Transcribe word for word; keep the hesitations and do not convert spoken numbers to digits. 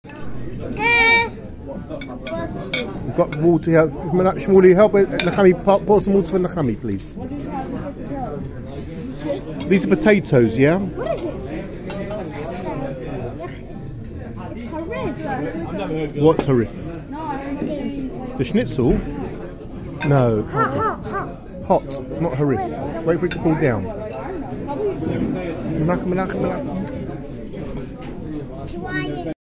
We've got water here. Shmuley, help it. Nachami, pour some water for Nachami, please. These are potatoes, yeah? What is it? What's harif? The schnitzel? No. Hot, hot, hot. Hot, not harif. Wait for it to cool down. Malaka, malaka, malaka.